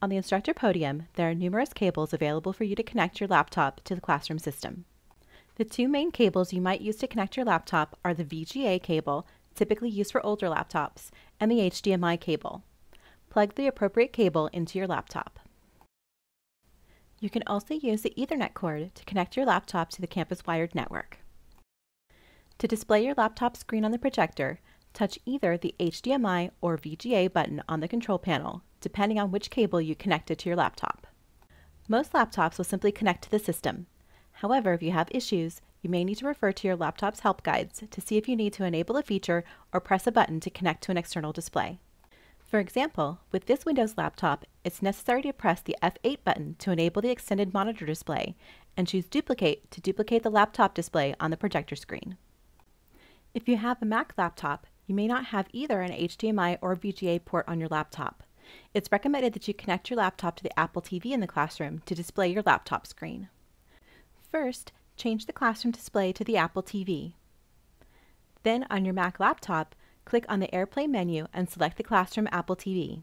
On the instructor podium, there are numerous cables available for you to connect your laptop to the classroom system. The two main cables you might use to connect your laptop are the VGA cable, typically used for older laptops, and the HDMI cable. Plug the appropriate cable into your laptop. You can also use the Ethernet cord to connect your laptop to the campus wired network. To display your laptop screen on the projector, touch either the HDMI or VGA button on the control panel, depending on which cable you connected to your laptop. Most laptops will simply connect to the system. However, if you have issues, you may need to refer to your laptop's help guides to see if you need to enable a feature or press a button to connect to an external display. For example, with this Windows laptop, it's necessary to press the F8 button to enable the extended monitor display and choose Duplicate to duplicate the laptop display on the projector screen. If you have a Mac laptop, you may not have either an HDMI or VGA port on your laptop. It's recommended that you connect your laptop to the Apple TV in the classroom to display your laptop screen. First, change the classroom display to the Apple TV. Then, on your Mac laptop, click on the AirPlay menu and select the classroom Apple TV.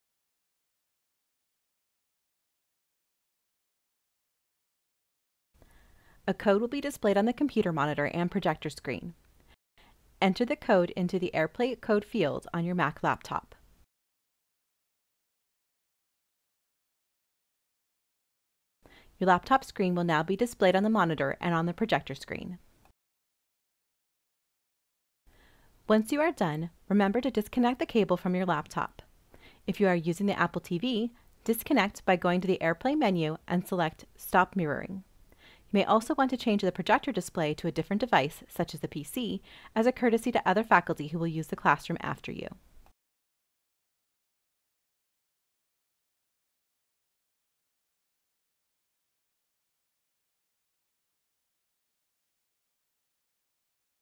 A code will be displayed on the computer monitor and projector screen. Enter the code into the AirPlay code field on your Mac laptop. Your laptop screen will now be displayed on the monitor and on the projector screen. Once you are done, remember to disconnect the cable from your laptop. If you are using the Apple TV, disconnect by going to the AirPlay menu and select Stop Mirroring. You may also want to change the projector display to a different device, such as the PC, as a courtesy to other faculty who will use the classroom after you.